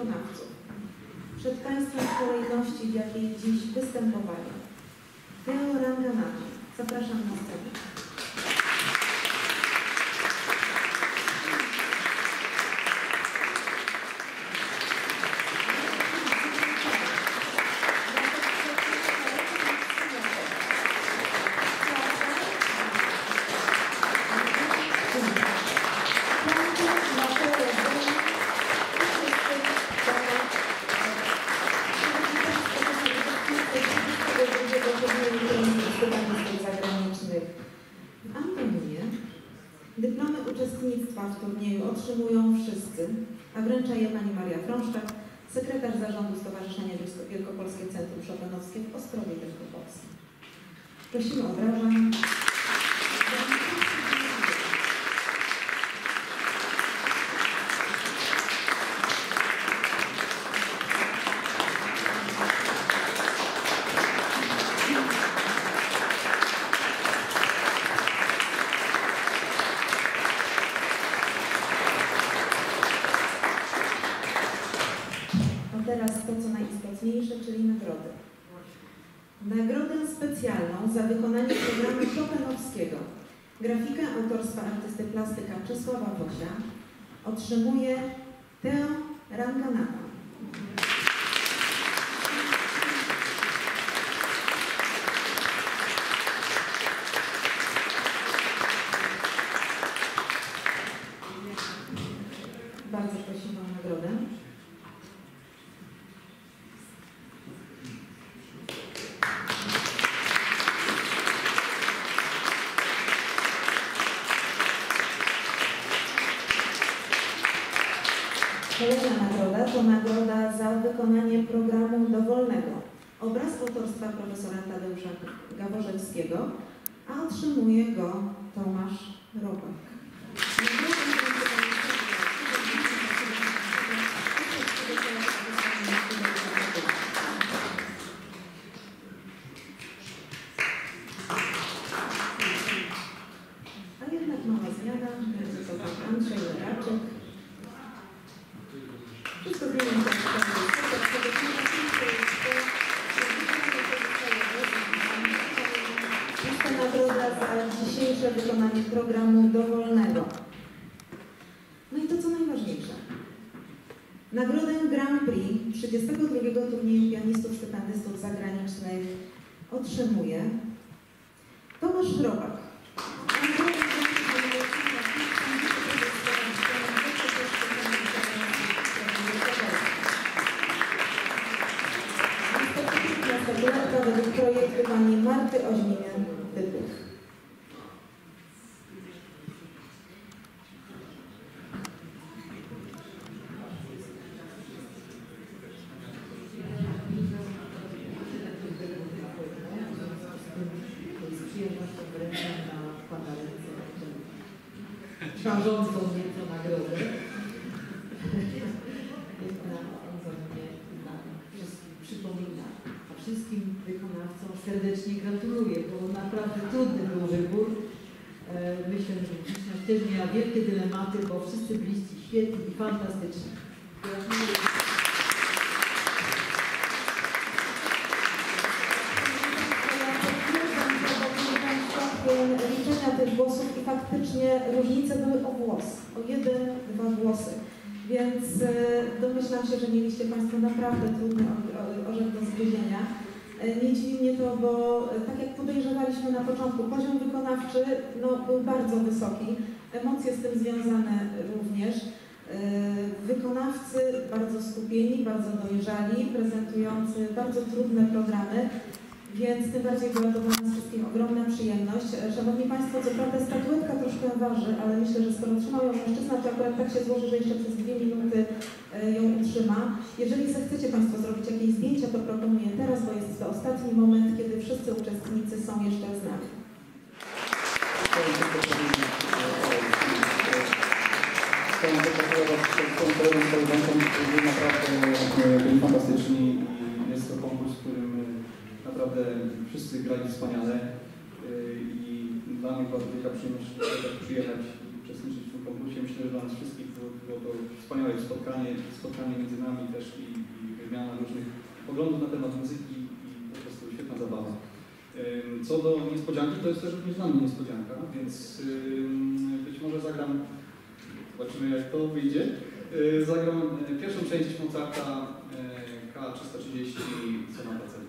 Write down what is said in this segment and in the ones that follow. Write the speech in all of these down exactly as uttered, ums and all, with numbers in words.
wykonawców. Przed Państwem w kolejności, w jakiej dziś występowali. Teo Ranganathan. Zapraszam na scenę. Dyplomy uczestnictwa w turnieju otrzymują wszyscy, a wręcza je pani Maria Frączak, sekretarz zarządu Stowarzyszenia Wielkopolskie Centrum Chopinowskie w Ostrowie Wielkopolskim. Prosimy o brawa. Teraz to, co najistotniejsze, czyli nagrody. Nagrodę specjalną za wykonanie programu Chopinowskiego, grafikę autorstwa artysty plastyka Czesława Wosia, otrzymuje Teo Ranganathan. Bardzo prosimy o nagrodę. Kolejna nagroda to nagroda za wykonanie programu dowolnego. Obraz autorstwa profesora Tadeusza Gaworzewskiego, a otrzymuje go Tomasz Robak. A jednak mała zmiana, będzie to pan Andrzej Leraczek. Wszystko zmieniam. Jest to nagroda za dzisiejsze wykonanie programu dowolnego. No i to, co najważniejsze. Nagrodę Grand Prix trzydziestego drugiego turnieju pianistów stypendystów zagranicznych otrzymuje Tomasz Robak. Statuetka według projektu pani Marty Oźmienian-Wybuch. Z przyjemnością wręczam na pana ręce ważącą nieco nagrodę. Jest ona ogromnie dla wszystkich przypomina, a wszystkim wykonawcom serdecznie gratuluję, bo naprawdę trudny był wybór. Myślę, że publiczność też miała wielkie dylematy, bo wszyscy byliście świetni i fantastyczni. Gratuluję. Liczenia tych głosów i faktycznie różnice były o głos, o jeden, dwa głosy. Więc domyślam się, że mieliście Państwo naprawdę trudny orzech do zgryzienia. Nie dziwi mnie to, bo tak jak podejrzewaliśmy na początku, poziom wykonawczy no, był bardzo wysoki, emocje z tym związane również. Wykonawcy bardzo skupieni, bardzo dojrzali, prezentujący bardzo trudne programy. Więc tym bardziej była to dla nas wszystkim ogromna przyjemność. Szanowni Państwo, co prawda statuetka troszkę waży, ale myślę, że skoro trzymał ją mężczyzna, to akurat tak się złoży, że jeszcze przez dwie minuty ją utrzyma. Jeżeli chcecie Państwo zrobić jakieś zdjęcia, to proponuję teraz, bo jest to ostatni moment, kiedy wszyscy uczestnicy są jeszcze z nami. Chciałem podziękować swoim kolegom i koleżankom, którzy naprawdę byli fantastyczni. Jest to konkurs, w którym naprawdę wszyscy grali wspaniale i dla mnie była wielka przyjemność przyjechać i uczestniczyć w tym konkursie. Myślę, że dla nas wszystkich było to wspaniałe spotkanie, spotkanie między nami też i, i wymiana różnych poglądów na temat muzyki i po prostu świetna zabawa. Co do niespodzianki, to jest też również dla mnie niespodzianka, więc być może zagram, zobaczymy jak to wyjdzie, zagram pierwszą część Mozarta K trzysta trzydzieści Sonata C.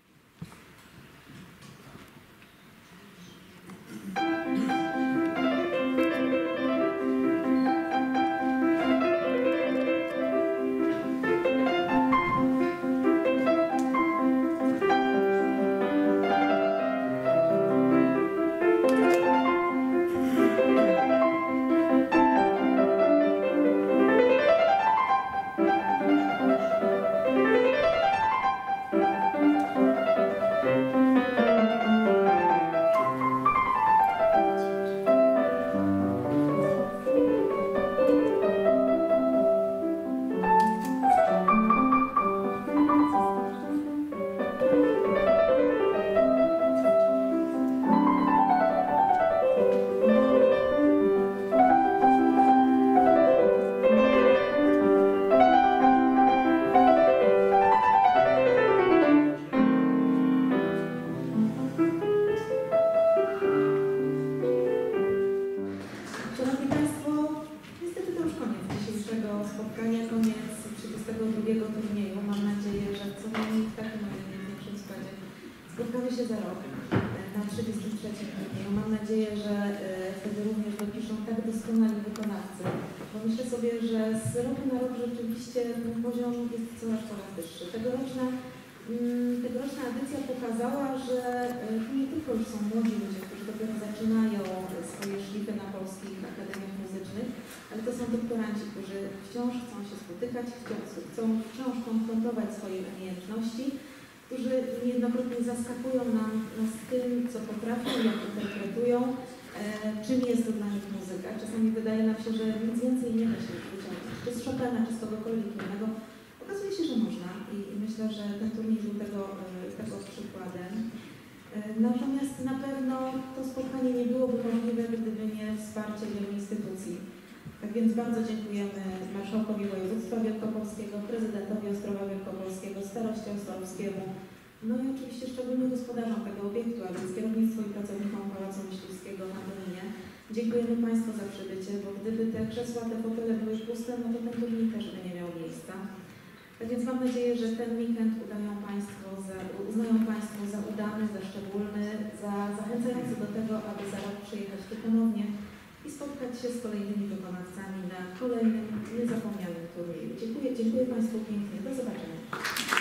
Spotkamy się za rok, na trzydziestym trzecim turnieju. Mam nadzieję, że wtedy również dopiszą tak doskonali wykonawcy, bo myślę sobie, że z roku na rok rzeczywiście ten poziom jest coraz, coraz wyższy. Tegoroczna, tegoroczna edycja pokazała, że to nie tylko już są młodzi ludzie, którzy dopiero zaczynają swoje szlify na polskich akademiach muzycznych, ale to są doktoranci, którzy wciąż chcą się spotykać, wciąż chcą wciąż konfrontować swoje umiejętności, którzy niejednokrotnie zaskakują nam, nas tym, co potrafią, jak interpretują, e, czym jest to dla nich muzyka. Czasami wydaje nam się, że nic więcej nie da się wyciągnąć, czy z Chopina, czy z kogokolwiek innego. Okazuje się, że można i, i myślę, że ten turniej był tego, e, tego przykładem. E, natomiast na pewno to spotkanie nie byłoby możliwe, gdyby nie wsparcie wielu instytucji. Tak więc bardzo dziękujemy Marszałkowi Województwa Wielkopolskiego, Prezydentowi Ostrowa Wielkopolskiego, Staroście Ostrowskiemu, no i oczywiście szczególnym gospodarzom tego obiektu, a więc kierownictwu i pracownikom Pałacu Myśliwskiego na Dolinie. Dziękujemy Państwu za przybycie, bo gdyby te krzesła, te fotele były puste, no to ten turniej też by nie miał miejsca. Tak więc mam nadzieję, że ten weekend udają Państwo za, uznają Państwo za udany, za szczególny, za zachęcający do tego, aby za rok przyjechać tu ponownie i spotkać się z kolejnymi wykonawcami na kolejnym niezapomnianym turnieju. Dziękuję, dziękuję Państwu pięknie. Do zobaczenia.